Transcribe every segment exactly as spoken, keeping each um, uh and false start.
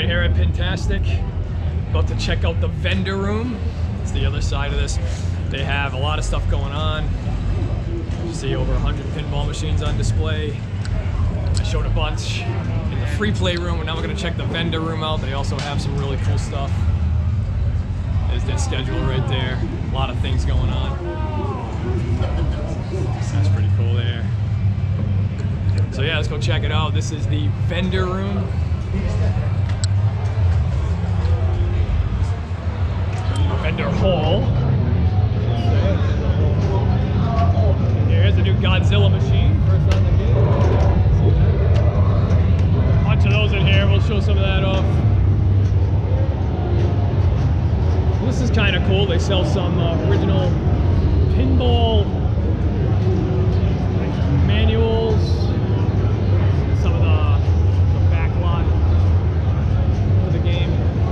right here at Pintastic. About to check out the vendor room. It's the other side of this. They have a lot of stuff going on. You see over one hundred pinball machines on display. I showed a bunch in the free play room, and now we're going to check the vendor room out. They also have some really cool stuff. There's their schedule right there. A lot of things going on. That's pretty cool there. So yeah, let's go check it out. This is the vendor room. Vendor hall. Here's the new Godzilla machine. First on the game. A bunch of those in here. We'll show some of that off. This is kind of cool. They sell some uh, original pinball manuals. Some of the, the back lot for the game.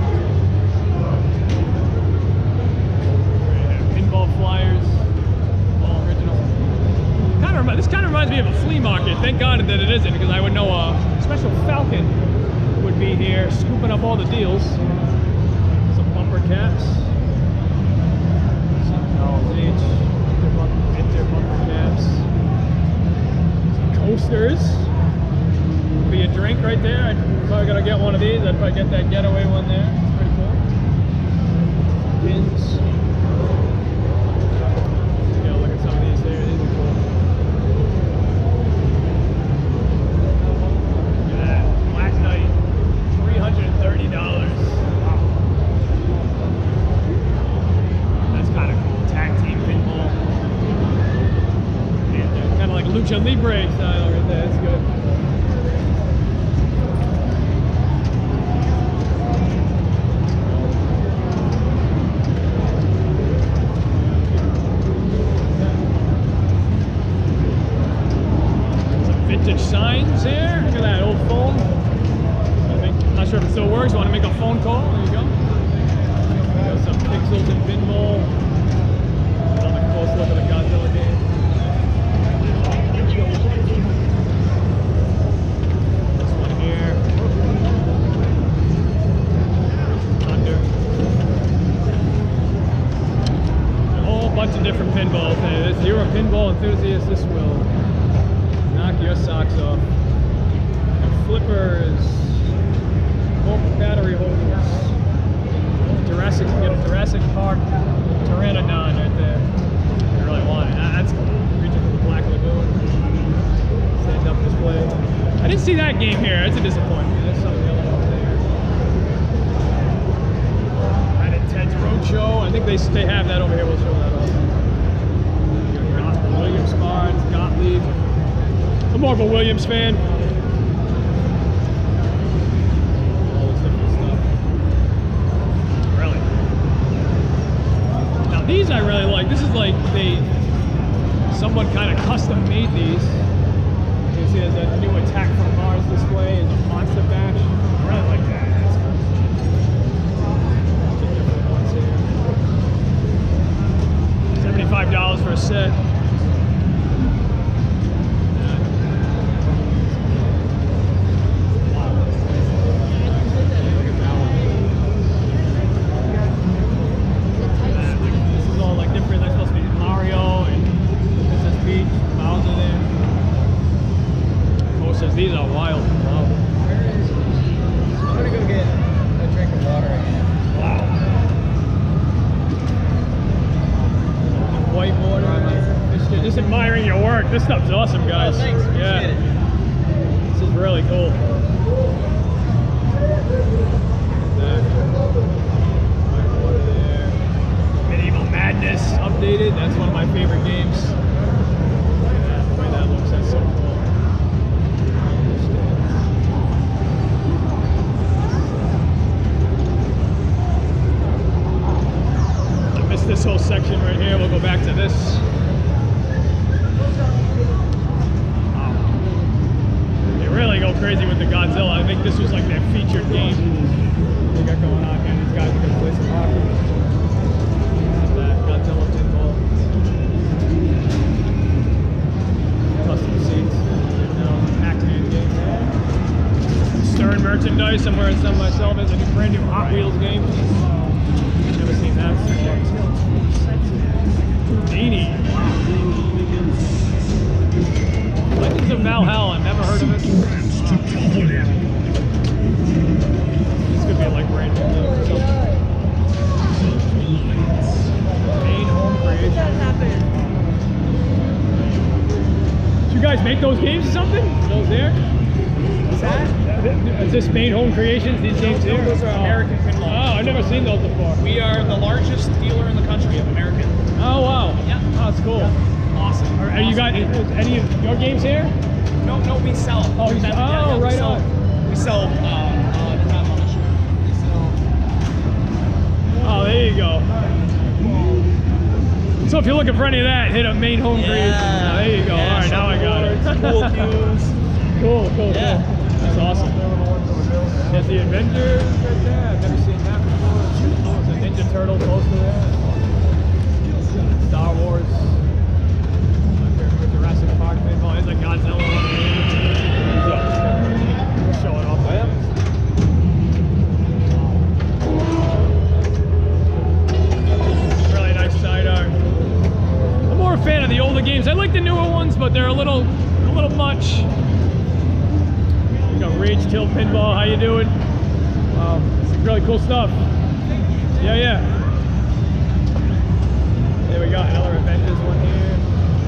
Pinball flyers, all original. Kind of, this kind of reminds me of a flea market. Thank God that it isn't, because I would know a special Falcon would be here scooping up all the deals. Some bumper caps. Inter bumper caps. Some coasters. Be a drink right there. I'm probably gonna get one of these. I'd probably get that getaway one there. It's pretty cool. Pins. Yeah, look at some of these there. These are cool. Look at that. Black Knight. three hundred thirty dollars. Wow. That's kind of cool. Tag team pinball. Kind of like Lucha Libre style right there. That's good. Some vintage signs here. Look at that old phone. I'm not sure if it still works. Want to make a phone call? There you go. Got some pixels and pinball. Another close look at the Godzilla game. This one here. Thunder. A whole bunch of different pinballs. Hey, if you're a pinball enthusiast, this will knock your socks off. And flippers. More battery holders. Jurassic, you get a Jurassic Park Pteranodon right there. You really want it. That's cool. Reaching for the Black Lagoon. Stand up display. I didn't see that game here. That's a disappointment. There's some of the other ones there. Red Intense Roadshow. I think they they have that over here. We'll show that off. Williams cards, Gottlieb. I'm more of a Williams fan. These I really like. This is like they, someone kind of custom made these. You can see there's a new Attack from Mars display and a monster bash. I really like that. That's cool. seventy-five dollars for a set. These are wild. Wow. I'm gonna go get a drink of water again. Wow. Whiteboard on here. Just admiring your work. This stuff's awesome, guys. Oh, thanks. Appreciate yeah. it. This is really cool. Whiteboard there. Medieval Madness updated. That's one of my favorite games. Look at that. The way that looks, that's so cool. This whole section right here, we'll go back to this. Wow. They really go crazy with the Godzilla. I think this was like their featured game they got going on here. These guys are gonna play some hockey. That Godzilla pinball. Custom seats. Now, Pac-Man game there. Stern merch merchandise. I'm wearing some myself. It's a brand new Hot Wheels game. Never seen that before. Houdini. Legends of Valhalla. I've never heard of it. This could be like brand new game or something. Main home creation. Did you guys make those games or something? Those there? What's that? Is this main home creations? These games here? Those are American pinball. Oh, I've never seen those before. We are the largest dealer in the country of American. Oh wow. Yeah. Oh, that's cool. Awesome. Are, are you guys? Is any of your games here? No, no, we sell. Oh, you- Yeah, oh, yeah, we right sell, on. We sell. Uh, uh, the time on the show. We sell. Oh, there you go. So if you're looking for any of that, hit up main home creation. Yeah. Oh, there you go. Yeah, All right, now I got it. Cool cues. Cool, cool, Yeah. cool. That's awesome. There's the Avengers right there. I've never seen that before. It's pretty cool. There's a Ninja Turtle poster there. Star Wars. My favorite Jurassic Park pinball. There's a Godzilla one here. Show it off. Really nice side art. I'm more a fan of the older games. I like the newer ones, but they're a little, a little much. We got Rage Till Pinball. How you doing? Wow, some really cool stuff. Yeah, yeah. There we got another Avengers one here.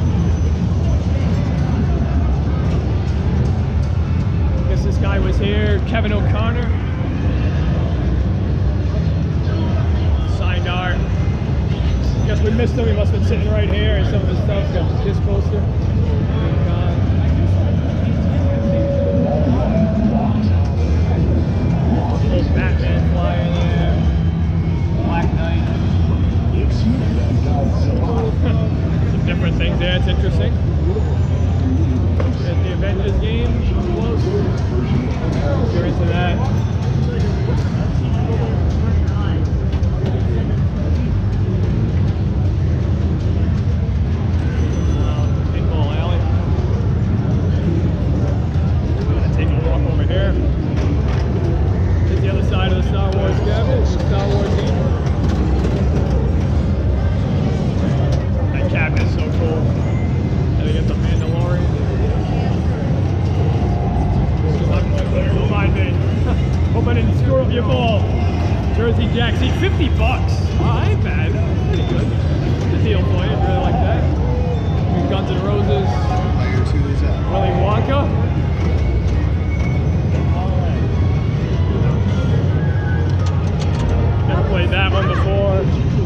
Guess this guy was here, Kevin O'Connor. Signed art. Guess we missed him. He must have been sitting right here and some of his stuff. Got his poster. Old Batman flying there. Black Knight. Some different things there. It's interesting. There's the Avengers game. Up close. If you're into that. Pinball alley. I'm gonna take a walk over here. Here's the other side of the Star Wars cabinet. Star Wars game. That cabinet's so cool. And they got the Mandalorian. Don't mind me. Hope I didn't screw up your ball. Jersey Jack seat, fifty bucks. Oh, ain't bad. Pretty good. Good deal for you if you really like that. Guns N' Roses. Willy Wonka. Never played that one before.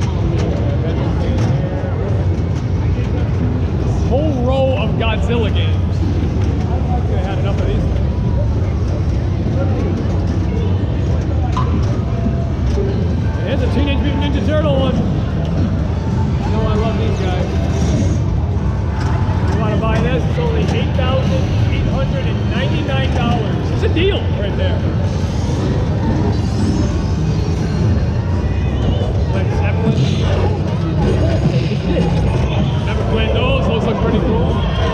Whole row of Godzilla games. I could have had enough of these. Here's a Teenage Mutant Ninja Turtle one. You know I love these guys. If you want to buy this, it's only eight thousand eight hundred ninety-nine dollars. It's a deal right there. Led Zeppelin. Never played those. Those look pretty cool.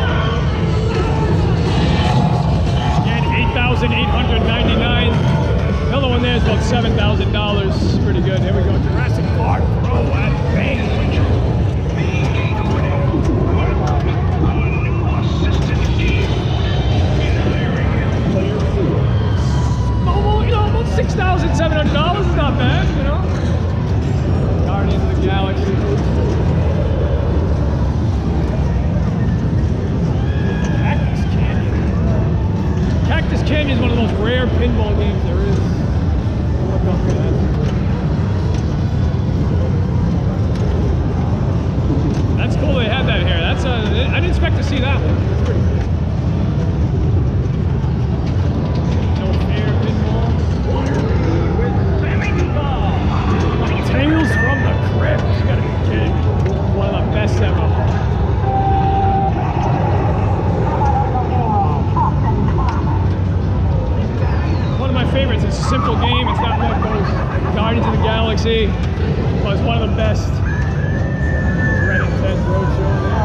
Again, eight thousand eight hundred ninety-nine dollars. Another one there is about seven thousand dollars. Pretty good. Here we go. Jurassic Park Pro at Bang. Oh, you know, about six thousand seven hundred dollars is not bad, you know. Guardians of the Galaxy. Cactus Canyon. Cactus Canyon is one of the most rare pinball games there is. Look up for that. That's cool they had that here. That's a, I didn't expect to see that one. That's pretty cool. No Fair Pinball. Tales from the Crypt. You gotta be kidding. One of the best ever. One of my favorites. It's a simple game. It's not like those Guardians of the Galaxy. But it's one of the best. Red and Ted Roadshow there.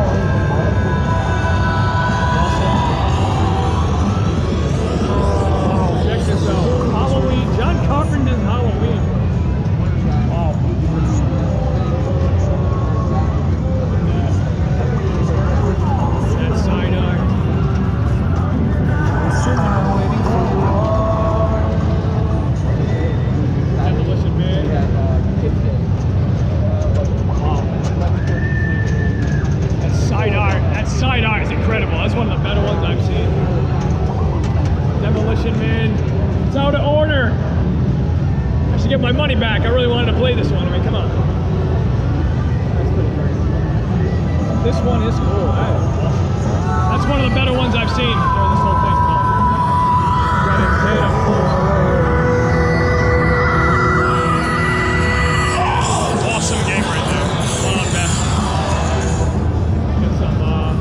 Awesome. Check this out. It's out of order. I should get my money back. I really wanted to play this one. I mean, come on. That's pretty crazy. This one is cool. That is awesome. That's one of the better ones I've seen during this whole thing. Got it paid up for. Awesome game right there. One on best. Got some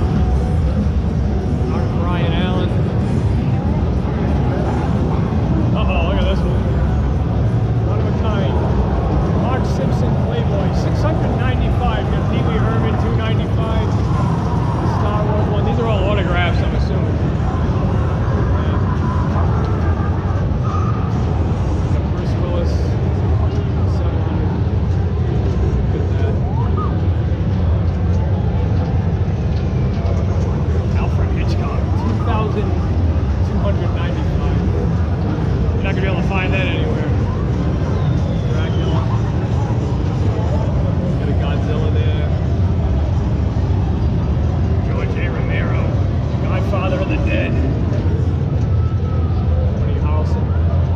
uh, Art Brian Allen. Uh-oh, look at this one. One of a kind. Mark Simpson Playboy, six hundred ninety-five. Got Pee Wee Herman, two ninety-five. Star Wars one. These are all autographs, I'm assuming. Got Bruce Willis, seven hundred. Look at that. Alfred Hitchcock, two thousand two hundred ninety-five. You're not gonna be able to find that anywhere. Dracula. Got a Godzilla there. George A. Romero. Godfather of the Dead. Woody Harrelson.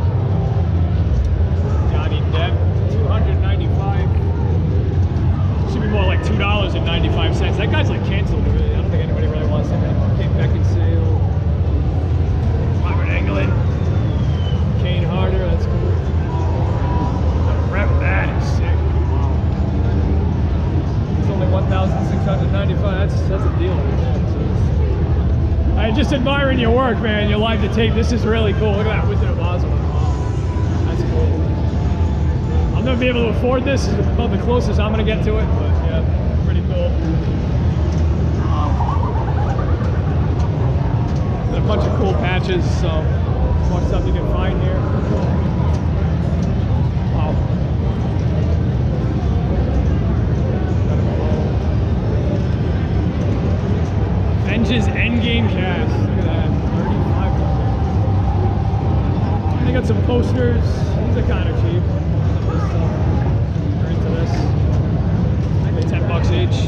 Johnny Depp. two hundred ninety-five. Should be more like two dollars and ninety-five cents. That guy's like canceled. I don't think anybody really wants him anymore. Kate Beckinsale. Robert Englund. Kane Harder, that's cool. The rep, that is sick. Wow. It's only one thousand six hundred ninety-five. That's that's a deal right there. So I'm just admiring your work, man. Your live to tape. This is really cool. Look at that Wizard of Oz one. Wow. That's cool. I'll never be able to afford this. It's about the closest I'm gonna get to it, but yeah, pretty cool. Got a bunch of cool patches, so more stuff you can find here. Wow. Avengers Endgame cast. Look at that. thirty-five dollars. They got some posters. These are kind of cheap. They're into this. Maybe ten bucks each.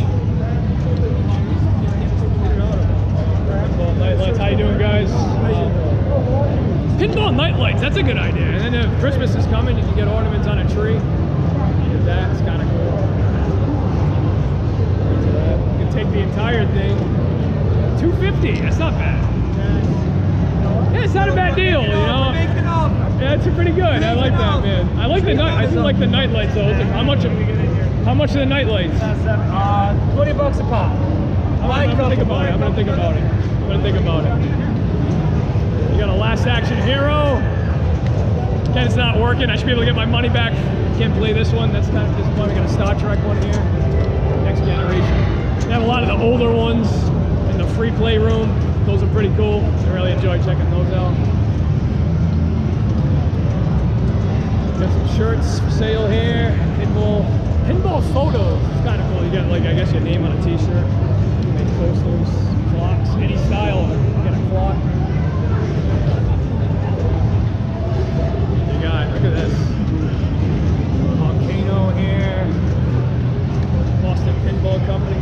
Pinball Nightlights. How you doing, guys? Pinball Nightlights. That's a good idea. And then if Christmas is coming, you can get ornaments on a tree. Look at that. It's kind of cool. You can take the entire thing. two fifty. That's not bad. Yeah, it's not a bad deal, you know. Yeah, it's pretty good. I like that, man. I like the night. I do like the night lights though. How much? How much are the night lights? Uh, twenty bucks a pop. I'm gonna think about it. I'm gonna think about it. I'm gonna think about it. You got a Last Action Hero. Again, it's not working. I should be able to get my money back. Can't play this one. That's kind of disappointing. We got a Star Trek one here. Next Generation. They have a lot of the older ones in the free play room. Those are pretty cool. I really enjoy checking those out. Got some shirts for sale here. Pinball, pinball photos. It's kind of cool. You get like I guess your name on a T-shirt. Make posters, clocks, any style. You get a clock. You got look at this volcano here. Boston Pinball Company.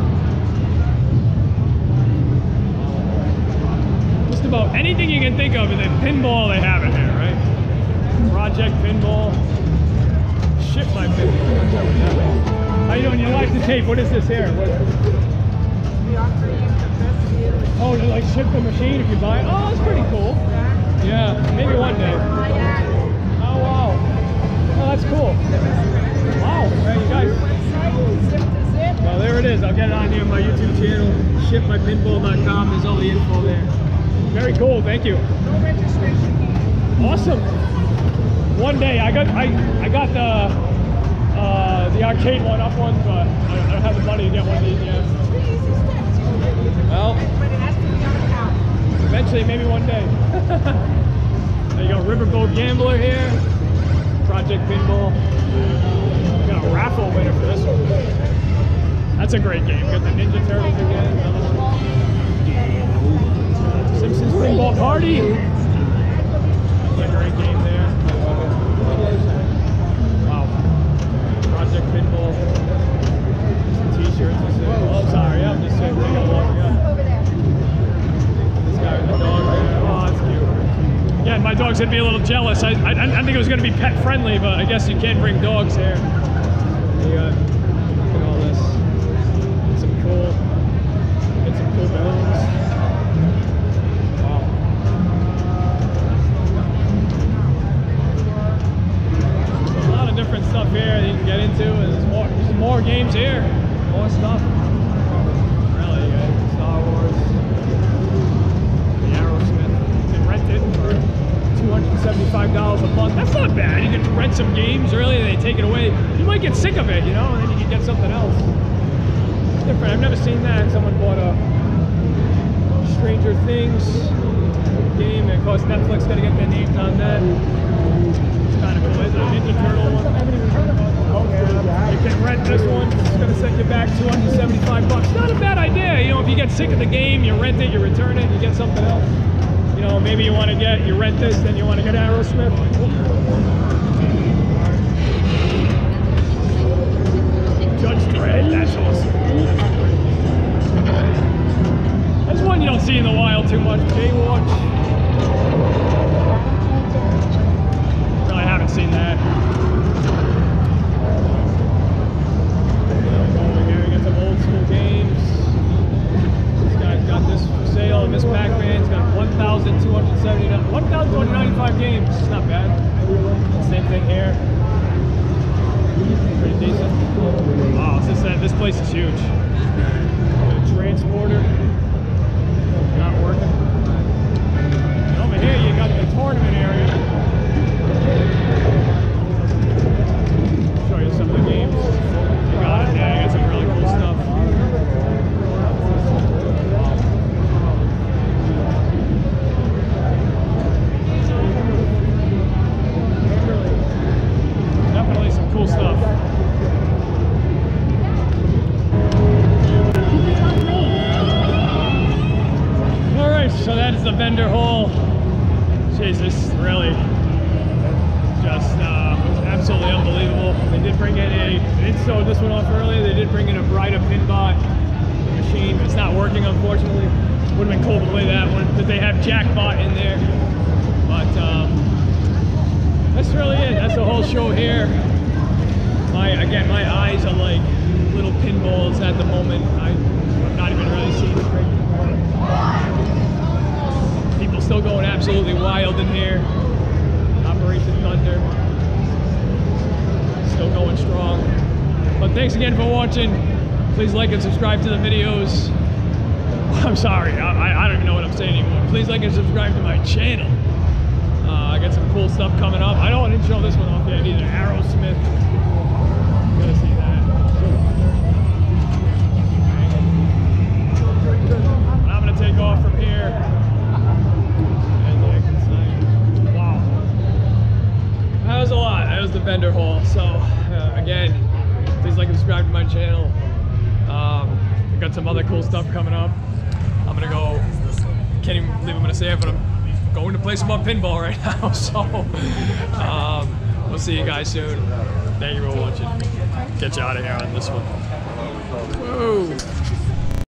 Just about anything you can think of in the pinball, they have it here, right? Project Pinball. Ship my pinball. How you doing? You like the tape? What is this here? What is this? Oh, you like ship the machine if you buy it? Oh, that's pretty cool. Yeah, maybe one day. Oh, wow. Oh, that's cool. Wow. Hey, you guys. Well, there it is. I'll get it on here on my YouTube channel. ship my pinball dot com. There's all the info there. Very cool. Thank you. No registration. Awesome. One day I got I I got the uh, the arcade one up one, but I don't, I don't have the money to get one of these yet. Well, But it has to be on account. eventually, maybe one day. There you go, Riverboat Gambler here. Project Pinball. We got a raffle winner for this one. That's a great game. Got the Ninja Turtles again. Another one. Simpsons Pinball Party. That's a great game there. Wow. Project Pinball. Some t-shirts. Oh, sorry. I'm just saying. Take a look. Yeah. Over there. This guy with the dog there. Oh, that's cute. Again, my dog's gonna be a little jealous. I, I, I didn't think it was gonna be pet friendly, but I guess you can bring dogs here. You got, look at all this. Get some cool, get some cool balloons. Wow. There's a lot of different stuff here that you can get into, and there's more, there's more games here, more stuff. Really, you got Star Wars, the Aerosmith. You can rent it for two hundred seventy-five dollars a month. That's not bad. You can rent some games early and they take it away. You might get sick of it, you know, and then you can get something else. It's different. I've never seen that. Someone bought a Stranger Things game, and of course Netflix got to get their names on that. It's kind of cool. Is it a Ninja Turtle one? You can rent this one. It's going to set you back two hundred seventy-five bucks. Not a bad idea. You know, if you get sick of the game, you rent it, you return it, you get something else. You know, maybe you want to get, you rent this, then you want to get Aerosmith. Judge Dredd, that's awesome. That's one you don't see in the wild too much. Baywatch. Really haven't seen that. Over here, we got some old school games. This guy's got this for sale. Miss Pac-Man's got one thousand two hundred seventy-nine, one thousand two hundred ninety-five games. It's not bad. Same thing here. Pretty decent. Wow, this, is, this place is huge. The transporter. Not working. And over here you got the tournament area. Show you some of the games. You got it. Yeah, you got some really cool stuff. Definitely some cool stuff. So that's the vendor hall. Jeez, this is really just uh, absolutely unbelievable. They did bring in a, they did show this one off earlier, they did bring in a Brighter Pinball machine. It's not working, unfortunately. Would have been cool to play that one, because they have Jackpot in there. But um, that's really it. That's the whole show here. My, again, my eyes are like little pinballs at the moment. I, I'm not even really seeing the break. People still going absolutely wild in here. Operation Thunder still going strong. But thanks again for watching. Please like and subscribe to the videos. I'm sorry, I, I don't even know what I'm saying anymore. Please like and subscribe to my channel. Uh, I got some cool stuff coming up. I don't want to show this one off yet either. Aerosmith. You gotta see that. And I'm gonna take off from here. That was a lot. That was the vendor hall. So uh, again, please like and subscribe to my channel. Um, we got some other cool stuff coming up. I'm gonna go. Can't even believe I'm gonna say it, but I'm going to play some more pinball right now. So um, we'll see you guys soon. Thank you for watching. Get you out of here on this one. Whoa.